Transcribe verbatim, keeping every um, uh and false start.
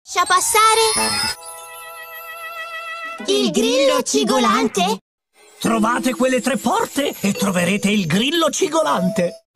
Lascia passare? Il grillo cigolante? Trovate quelle tre porte e troverete il grillo cigolante.